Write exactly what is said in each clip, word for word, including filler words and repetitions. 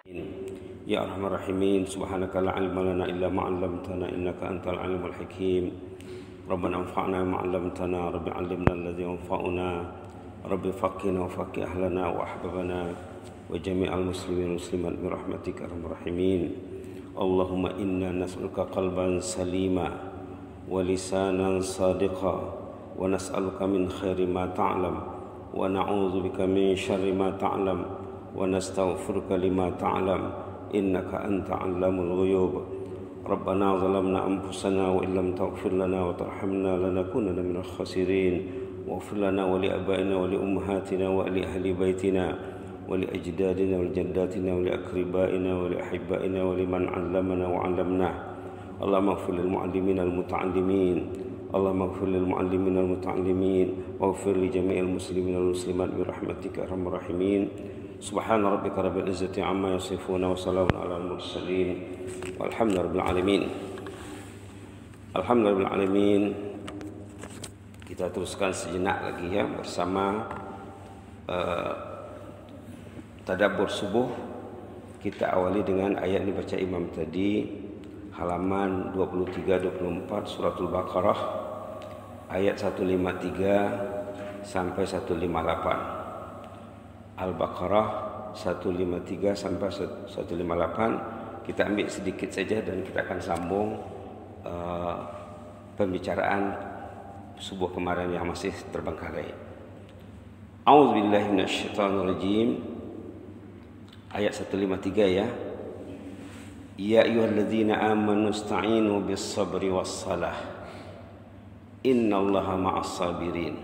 Ya Arhamar Rahimin, subhanaka la ilma lana illa ma 'allamtana innaka antal alimul hakim. Rabbana anfa'na bima 'allamtana, rabbi 'allimna alladhi yanfa'una, rabbi faqihna wa faqih ahlana wa ahbabana wa jami'al muslimin muslimat bi rahmatika arhamar rahimin. Allahumma inna nas'aluka qalban salima wa lisanan sadiqa wa nas'aluka min khairi ma ta'lam wa na'udzu bika min syarri ma ta'lam wa nastaghfiruka lima ta'lam innaka anta 'allamul ghuyub. Rabbana zalamna anfusana wa illam taghfir lana wa tarhamna lanakunanna minal khasirin. Waghfir lana wa li abaina wa li ummahatina wa li ahli baitina wa li ajdadina wa li jaddatina wa li aqribaina wa li ahibbaina wa liman 'allamana wa 'allamna. Allahumma ighfir lil mu'allimin al muta'allimin. Allahumma ighfir lil mu'allimin al muta'allimin waghfir li jami'il muslimin wal muslimat bi rahmatika arhamar rahimin. Subhana rabbika rabbil izzati amma yasifuna wa salamun alal mursalin walhamdulillahi rabbil alamin. Alhamdulillahi rabbil alamin. Kita teruskan sejenak lagi ya bersama uh, tadabbur subuh. Kita awali dengan ayat yang dibaca Imam tadi, halaman dua puluh tiga dua puluh empat suratul Baqarah ayat seratus lima puluh tiga sampai seratus lima puluh delapan. Al-Baqarah seratus lima puluh tiga sampai seratus lima puluh delapan. Kita ambil sedikit saja dan kita akan sambung uh, pembicaraan subuh kemarin yang masih terbengkalai. A'udzubillahi minasyaitonirrajim. Ayat seratus lima puluh tiga ya. Ya ayyuhalladzina amanu ista'inu bis-sabri was-salah. Innallaha ma'as sabirin.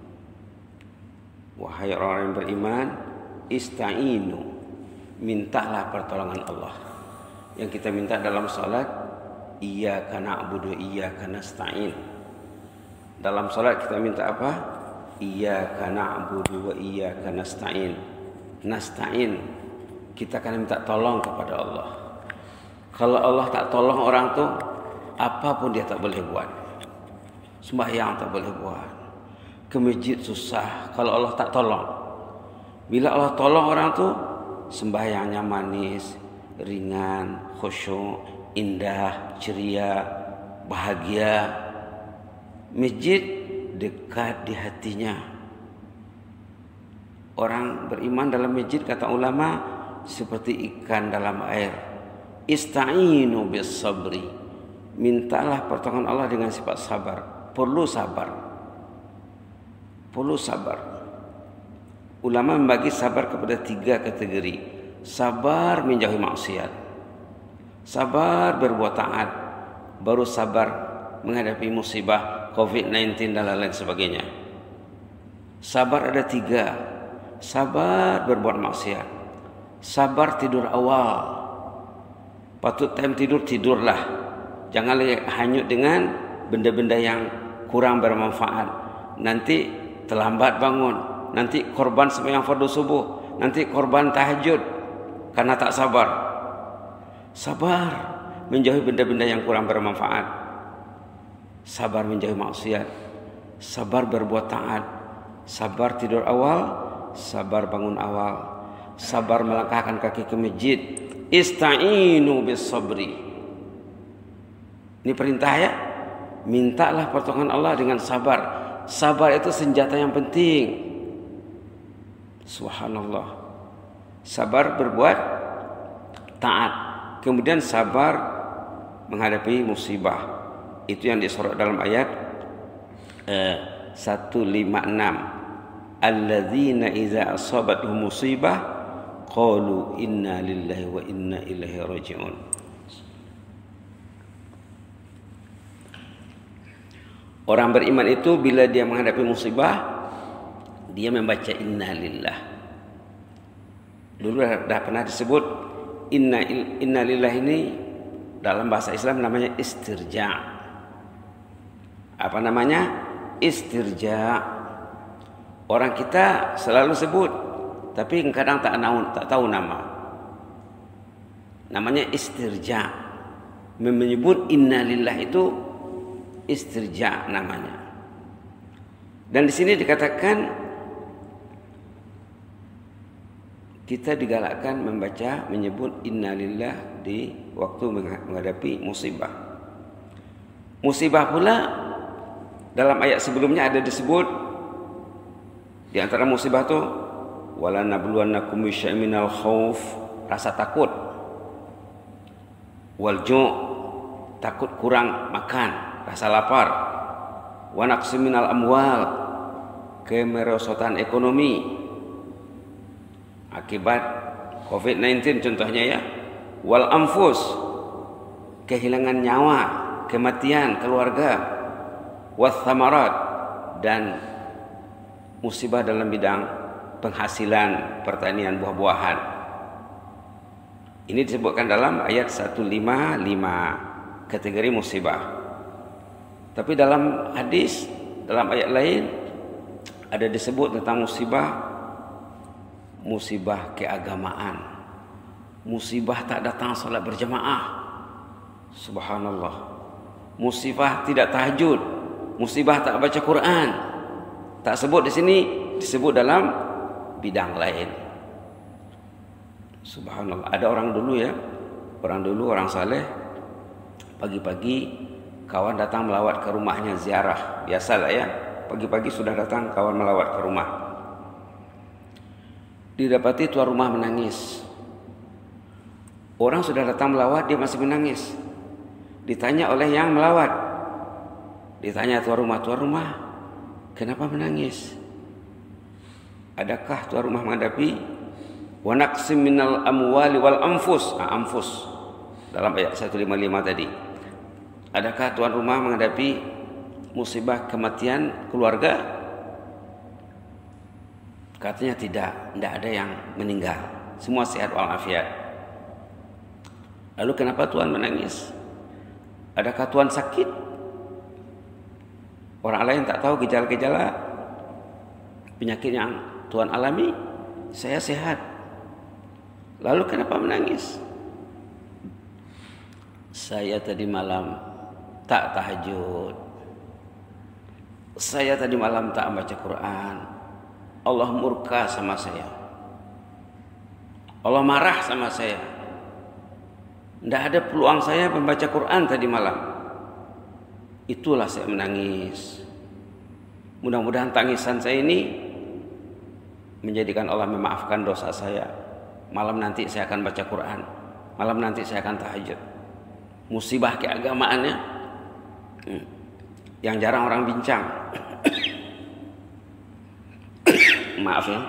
Wahai orang yang beriman, ista'inu, mintalah pertolongan Allah. Yang kita minta dalam salat, iyyaka na'budu iyyaka nasta'in. Dalam salat kita minta apa? Iyyaka na'budu wa iyyaka nasta'in. Nasta'in, kita akan minta tolong kepada Allah. Kalau Allah tak tolong orang tu, apapun dia tak boleh buat. Sembahyang tak boleh buat. Ke masjid susah kalau Allah tak tolong. Bila Allah tolong orang tu, sembahyangnya manis, ringan, khusyuk, indah, ceria, bahagia. Masjid dekat di hatinya. Orang beriman dalam masjid, kata ulama, seperti ikan dalam air. Ista'inu bis sabri. Mintalah pertolongan Allah dengan sifat sabar. Perlu sabar. Perlu sabar. Ulama membagi sabar kepada tiga kategori. Sabar menjauhi maksiat, sabar berbuat taat, baru sabar menghadapi musibah covid sembilan belas dan lain-lain sebagainya. Sabar ada tiga. Sabar berbuat maksiat, sabar tidur awal. Patut time tidur, tidurlah. Janganlah hanyut dengan benda-benda yang kurang bermanfaat. Nanti terlambat bangun, nanti korban sembahyang fardu subuh, nanti korban tahajud karena tak sabar. Sabar menjauhi benda-benda yang kurang bermanfaat, sabar menjauhi maksiat, sabar berbuat taat, sabar tidur awal, sabar bangun awal, sabar melangkahkan kaki ke masjid. Ista'inu bis sabri. Ini perintah ya. Mintalah pertolongan Allah dengan sabar. Sabar itu senjata yang penting. Subhanallah. Sabar berbuat taat, kemudian sabar menghadapi musibah. Itu yang disorot dalam ayat eh, seratus lima puluh enam. Alladzina idza asabatuhum musibah qalu inna lillahi wa inna ilaihi raji'un. Orang beriman itu bila dia menghadapi musibah, dia membaca inna lillah. Dulu dah, dah pernah disebut inna inna lillah ini dalam bahasa Islam namanya istirja. Apa namanya? Istirja. Orang kita selalu sebut, tapi kadang tak tahu, tak tahu nama. Namanya istirja. Menyebut inna lillah itu istirja namanya. Dan di sini dikatakan kita digalakkan membaca menyebut innalillah di waktu menghadapi musibah. Musibah pula dalam ayat sebelumnya ada disebut di antara musibah tu wala nabluwannakum bisyai'in minal khauf, rasa takut, wal ju', takut kurang makan, rasa lapar, wa naqsim minal amwal, kemerosotan ekonomi akibat covid sembilan belas contohnya ya, wal anfus, kehilangan nyawa, kematian keluarga, was thamarat, dan musibah dalam bidang penghasilan pertanian buah-buahan. Ini disebutkan dalam ayat seratus lima puluh lima kategori musibah. Tapi dalam hadis, dalam ayat lain ada disebut tentang musibah musibah keagamaan. Musibah tak datang salat berjamaah. Subhanallah. Musibah tidak tahajud. Musibah tak baca Quran. Tak sebut di sini, disebut dalam bidang lain. Subhanallah. Ada orang dulu ya, orang dulu orang saleh, pagi-pagi kawan datang melawat ke rumahnya ziarah. Biasalah ya, pagi-pagi sudah datang kawan melawat ke rumah. Didapati tuan rumah menangis. Orang sudah datang melawat, dia masih menangis. Ditanya oleh yang melawat, ditanya tuan rumah, tuan rumah, kenapa menangis? Adakah tuan rumah menghadapi wa naqsim minal amwali wal anfus? Nah, anfus dalam ayat seratus lima puluh lima tadi. Adakah tuan rumah menghadapi musibah kematian keluarga? Katanya tidak, tidak ada yang meninggal. Semua sehat walafiat. Lalu kenapa tuan menangis? Adakah tuan sakit? Orang lain tak tahu gejala-gejala penyakit yang tuan alami. Saya sehat. Lalu kenapa menangis? Saya tadi malam tak tahajud. Saya tadi malam tak membaca Quran. Allah murka sama saya. Allah marah sama saya. Tidak ada peluang saya membaca Quran tadi malam. Itulah saya menangis. Mudah-mudahan tangisan saya ini menjadikan Allah memaafkan dosa saya. Malam nanti saya akan baca Quran. Malam nanti saya akan tahajud. Musibah keagamaannya hmm. yang jarang orang bincang. Maaf ya.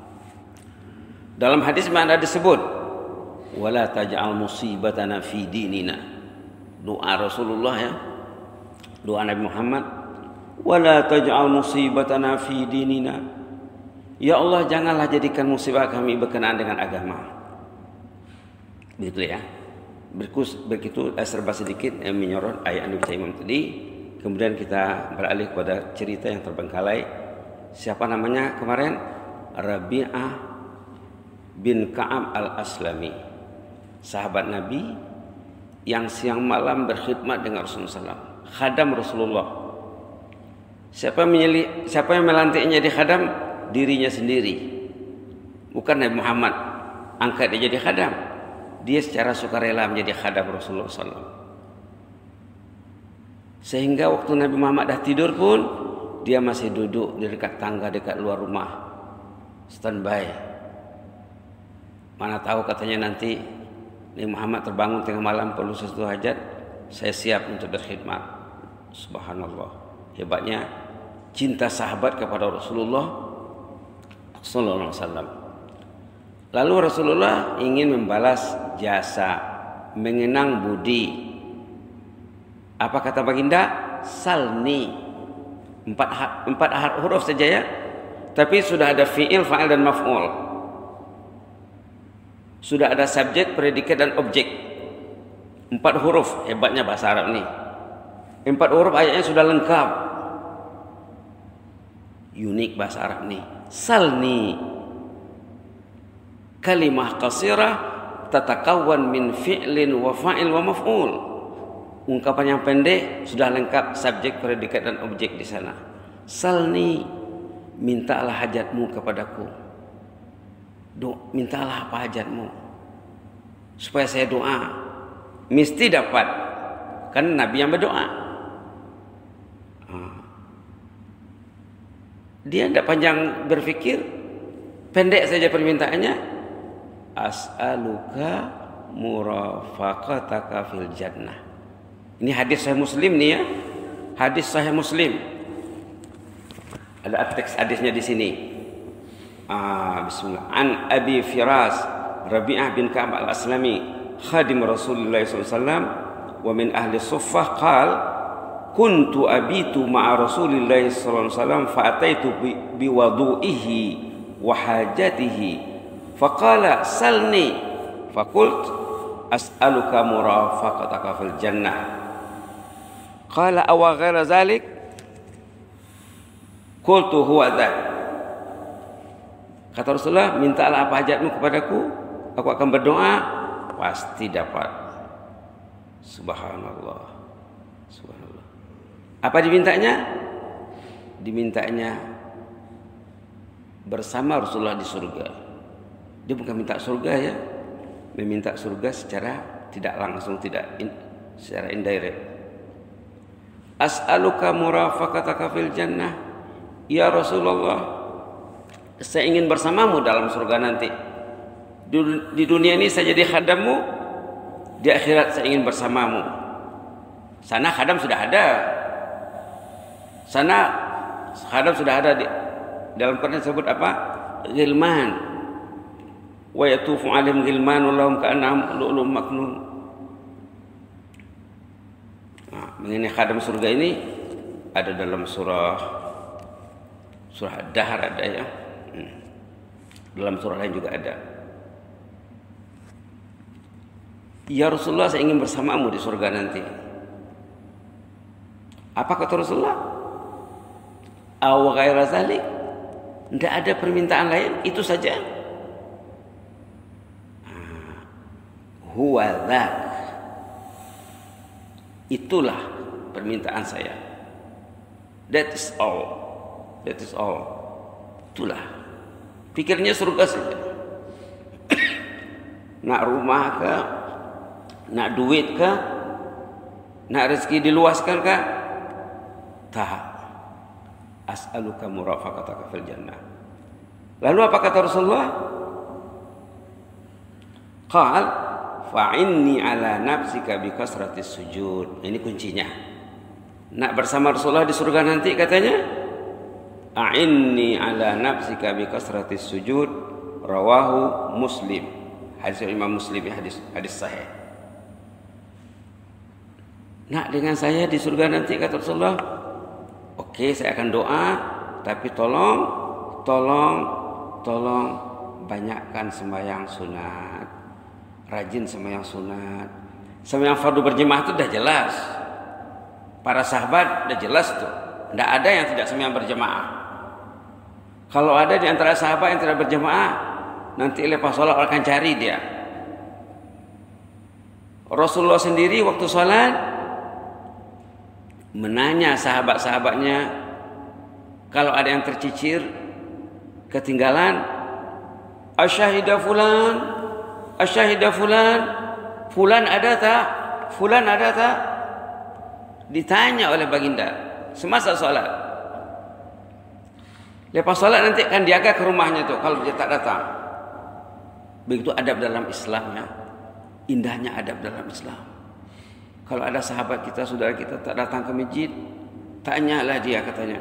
Dalam hadis mana disebut wala taj'al musibatana fi dinina. Doa Rasulullah ya. Doa Nabi Muhammad, wala taj'al musibatana fi dinina. Ya Allah, janganlah jadikan musibah kami berkenaan dengan agama. Begitu ya. Berkus, begitu serba sedikit eh, menyorot ayat Nabi Imam tadi. Kemudian kita beralih kepada cerita yang terbengkalai. Siapa namanya kemarin? Rabi'ah bin Ka'ab al-Aslami, sahabat Nabi yang siang malam berkhidmat dengan Rasulullah sallallahu alaihi wasallam, khadam Rasulullah. Siapa yang menyeli, siapa yang melantiknya di khadam? Dirinya sendiri, bukan Nabi Muhammad angkat dia jadi khadam. Dia secara sukarela menjadi khadam Rasulullah sallallahu alaihi wasallam. Sehingga waktu Nabi Muhammad dah tidur pun dia masih duduk di dekat tangga dekat luar rumah, standby. Mana tahu katanya nanti Nabi Muhammad terbangun tengah malam perlu sesuatu hajat, saya siap untuk berkhidmat. Subhanallah, hebatnya cinta sahabat kepada Rasulullah sallallahu alaihi wasallam. Lalu Rasulullah ingin membalas jasa, mengenang budi. Apa kata baginda? Salni. Empat, empat huruf saja ya. Tapi sudah ada fi'il, fa'il dan maf'ul. Sudah ada subjek, predikat dan objek. Empat huruf, hebatnya bahasa Arab ni. Empat huruf ayatnya sudah lengkap. Unik bahasa Arab ni. Salni. Kalimah qasirah tatakawwan min fi'lin wa fa'il wa maf'ul. Ungkapan yang pendek sudah lengkap subjek, predikat dan objek di sana. Salni, mintalah hajatmu kepadaku. Do, mintalah apa hajatmu supaya saya doa, mesti dapat, kan Nabi yang berdoa. Dia tidak panjang berpikir, pendek saja permintaannya, as'aluka murafaqataka fil jannah. Ini hadis Sahih Muslim nih ya, hadis Sahih Muslim. Ada teks hadisnya di sini. Ah, bismillah. An Abi Firas Rabi'ah bin Ka'ab al-Aslami khadim Rasulullah sallallahu alaihi wasallam wa min ahli suffah qal kuntu abitu ma'a Rasulillah sallallahu alaihi wasallam fa ataitu bi wudu'ihi wa hajatihi faqala salni faqult as'aluka murafaqataka fil jannah qala aw ghaira zalik qultu huwa dzalik. Kata Rasulullah, mintalah apa hajatmu kepadaku, aku akan berdoa, pasti dapat. Subhanallah. Subhanallah. Apa dimintanya? Dimintanya bersama Rasulullah di surga. Dia bukan minta surga ya, meminta surga secara tidak langsung, tidak in, secara indirect. As'aluka murafaqataka fil jannah. Ya Rasulullah, saya ingin bersamamu dalam surga nanti. Di dunia ini saya jadi khadammu, di akhirat saya ingin bersamamu. Sana khadam sudah ada. Sana khadam sudah ada. Di dalam Quran disebut apa? Ghilman. Wa yatufu 'alaihim ghilmanun lahum ka'annahum lu'lu'un maknun. Nah, mengenai khadam surga ini ada dalam surah surah Ad-Dahr ada ya. Dalam surah lain juga ada. Ya Rasulullah, saya ingin bersamamu di surga nanti. Apa kata Rasulullah? Aw ghaira zalik? Tidak ada permintaan lain, itu saja. Huwa dzak. Itulah permintaan saya. That is all. That is all. Itulah. Pikirnya surga saja. Nak rumah kah? Nak duit kah? Nak rezeki diluaskan kah? Tak. As'aluka murafaqataka fil jannah. Lalu apa kata Rasulullah? Qal fa'inni ala nafsika bi kasratis sujud. Ini kuncinya. Nak bersama Rasulullah di surga nanti katanya, a'inni ala nafsika bi kasratis sujud, rawahu Muslim. Hadis Imam Muslim, hadis hadis sahih. Nak dengan saya di surga nanti kata Rasulullah, oke okay, saya akan doa, tapi tolong tolong tolong banyakkan sembahyang sunat, rajin sembahyang sunat. Sembahyang fardu berjemaah itu sudah jelas, para sahabat sudah jelas tuh, tidak ada yang tidak sembahyang berjemaah. Kalau ada di antara sahabat yang tidak berjemaah, nanti lepas sholat akan cari dia. Rasulullah sendiri waktu sholat menanya sahabat-sahabatnya, kalau ada yang tercicir, ketinggalan, asyahida fulan, asyahida fulan, fulan ada tak? Fulan ada tak? Ditanya oleh baginda semasa sholat. Lepas sholat nanti akan diaga ke rumahnya tuh kalau dia tak datang. Begitu adab dalam Islam ya. Indahnya adab dalam Islam. Kalau ada sahabat kita, saudara kita tak datang ke masjid, tanyalah dia katanya.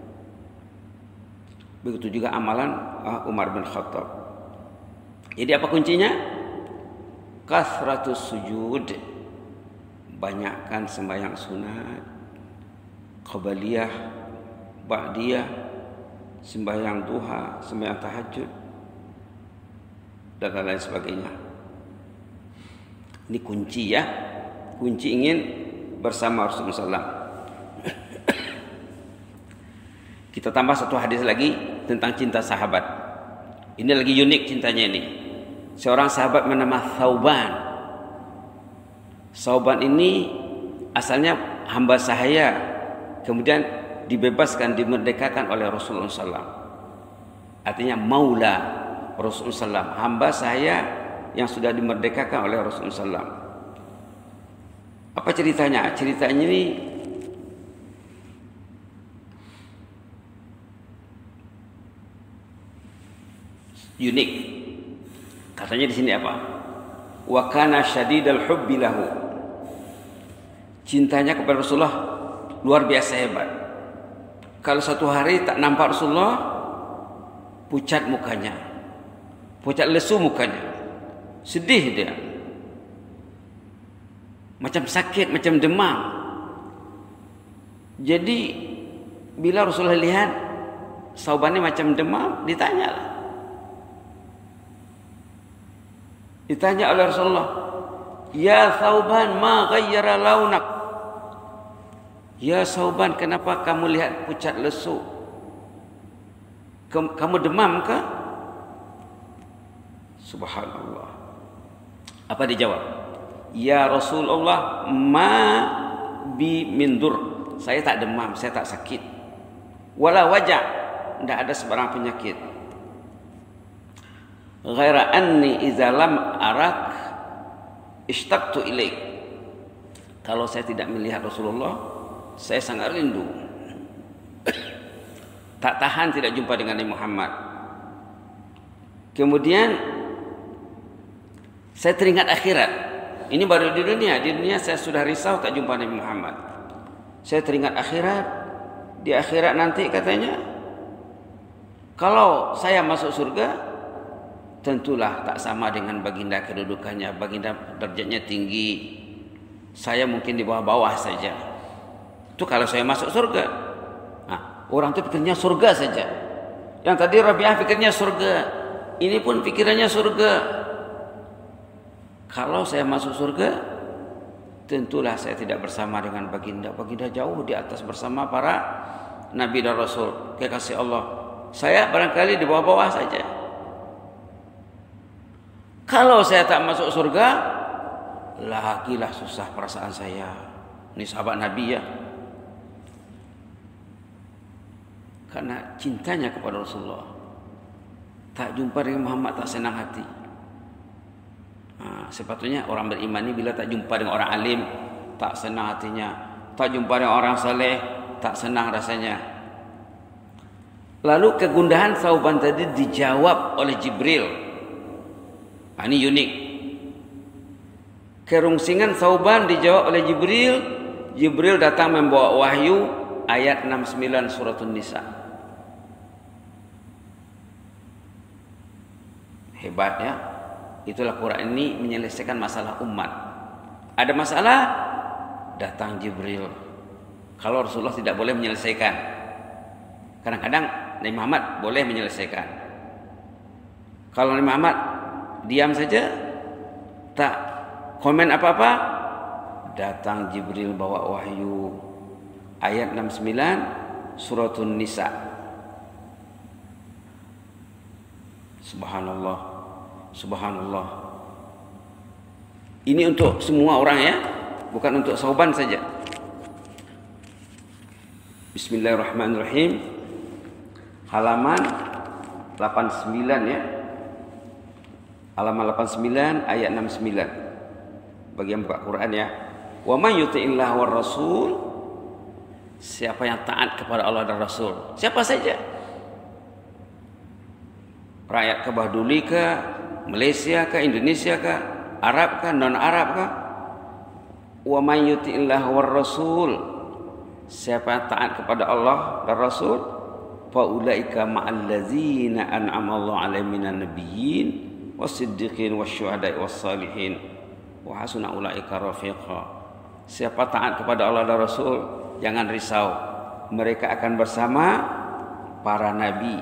Begitu juga amalan Umar bin Khattab. Jadi apa kuncinya? Kasratus sujud. Banyakkan sembahyang sunat, qabliyah, ba'diyah, sembahyang duha, sembahyang tahajud, dan lain sebagainya. Ini kunci ya, kunci ingin bersama Rasulullah sallallahu alaihi wasallam. Kita tambah satu hadis lagi tentang cinta sahabat. Ini lagi unik cintanya ini. Seorang sahabat bernama Thauban. Thauban ini asalnya hamba sahaya, kemudian dibebaskan, dimerdekakan oleh Rasulullah sallallahu alaihi wasallam. Artinya maula, Rasulullah sallallahu alaihi wasallam, hamba saya yang sudah dimerdekakan oleh Rasulullah sallallahu alaihi wasallam. Apa ceritanya? Ceritanya ini unik. Katanya di sini apa? Wa kana syadidal hubbi lahu. Cintanya kepada Rasulullah luar biasa hebat. Kalau satu hari tak nampak Rasulullah, pucat mukanya, pucat lesu mukanya, sedih dia, macam sakit, macam demam. Jadi bila Rasulullah lihat Sauban macam demam, ditanyalah. Ditanya oleh Rasulullah, "Ya Sauban, ma ghayyara launak?" Ya Sauban, kenapa kamu lihat pucat lesu? Kamu demam kah? Subhanallah. Apa dijawab? Ya Rasulullah, ma bi mindur. Saya tak demam, saya tak sakit. Wala wajah, tidak ada sebarang penyakit. Ghaira anni idza lam arak ishtaqtu ilaik. Kalau saya tidak melihat Rasulullah, saya sangat rindu. Tak tahan tidak jumpa dengan Nabi Muhammad. Kemudian saya teringat akhirat. Ini baru di dunia. Di dunia saya sudah risau tak jumpa Nabi Muhammad. Saya teringat akhirat. Di akhirat nanti katanya, kalau saya masuk surga, tentulah tak sama dengan baginda kedudukannya. Baginda derajatnya tinggi, saya mungkin di bawah-bawah saja. Itu kalau saya masuk surga. Nah, orang itu pikirnya surga saja. Yang tadi Rabi'ah pikirnya surga, ini pun pikirannya surga. Kalau saya masuk surga, tentulah saya tidak bersama dengan baginda. Baginda jauh di atas bersama para nabi dan rasul, kekasih Allah. Saya barangkali di bawah-bawah saja. Kalau saya tak masuk surga, lagilah susah perasaan saya. Ini sahabat Nabi ya. Karena cintanya kepada Rasulullah. Tak jumpa dengan Muhammad tak senang hati. Nah, sepatutnya orang beriman ini bila tak jumpa dengan orang alim, tak senang hatinya. Tak jumpa dengan orang saleh, tak senang rasanya. Lalu kegundahan Sauban tadi dijawab oleh Jibril. Nah, ini unik. Kerungsingan Sauban dijawab oleh Jibril. Jibril datang membawa wahyu ayat enam puluh sembilan surat An-Nisa. Hebat ya. Itulah Quran ini menyelesaikan masalah umat. Ada masalah, datang Jibril. Kalau Rasulullah tidak boleh menyelesaikan. Kadang-kadang Nabi Muhammad boleh menyelesaikan. Kalau Nabi Muhammad diam saja, tak komen apa-apa, datang Jibril bawa wahyu ayat enam puluh sembilan surat An-Nisa. Subhanallah, subhanallah. Ini untuk semua orang ya, bukan untuk Sauban saja. Bismillahirrahmanirrahim. Halaman delapan puluh sembilan ya. Halaman delapan puluh sembilan ayat enam puluh sembilan. Bagi yang buka Quran ya. Wa may yuti'illah war rasul, siapa yang taat kepada Allah dan Rasul, siapa saja, rakyat Kebahaduli ke, Malaysia ke, Indonesia ke, Arab ke, non Arab ke. Wa may yuti'illah war rasul, siapa yang taat kepada Allah dan Rasul, fa ulaika ma'al ladzina an'ama Allah 'alaihim minan nabiyyin was-siddiqin wasyuhada'i was-salihin wa hasuna ulaika rafiqa. Siapa taat kepada Allah dan Rasul, jangan risau, mereka akan bersama para nabi.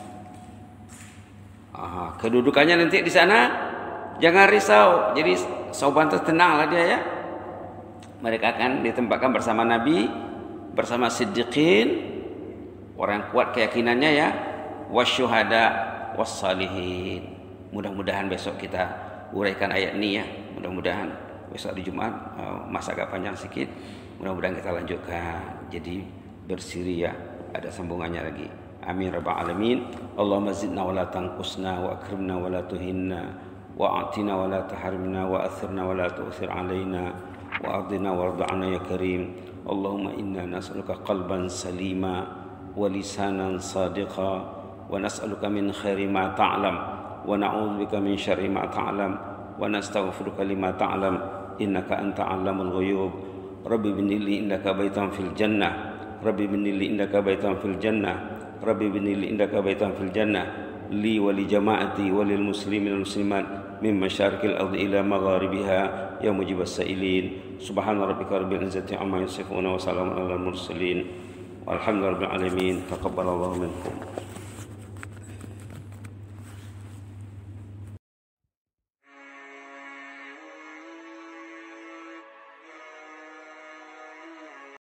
Aha, kedudukannya nanti di sana, jangan risau. Jadi Sauban tenanglah dia ya. Mereka akan ditempatkan bersama nabi, bersama siddiqin, orang yang kuat keyakinannya ya, wasyuhada was-salihin. Mudah-mudahan besok kita uraikan ayat ini ya. Mudah-mudahan besok di Jumat, masa agak panjang sedikit. Mudah-mudahan kita lanjutkan. Jadi bersiri ya, ada sambungannya lagi. Amin rabbal alamin. Allahumma zidna wa la tanqusna wa akrimna wa la tuhinna wa a'tina wa la tahrimna wa athirna wa la tu'thir alaina wa ardina warda 'anna ya karim. Allahumma inna nas'aluka qalban salima wa lisanan sadiqa wa nas'aluka min khairi ma ta'lam wa na'udzubika min syarri ma ta'lam wa nastaghfiruka lima ta'lam innaka anta 'allamul ghuyub. Rabbi binili indaka baitan fil jannah Rabbi binili indaka baitan fil jannah Rabbi binili indaka baitan fil jannah li wa li jama'ati wa lil muslimin wal muslimat min masyarikil ardi ila magharibiha ya mujibas sa'ilin. Subhana rabbika rabbil izzati amma yasifun wa salamun alal mursalin walhamdulillahi rabbil alamin. Taqabbalallahu minkum.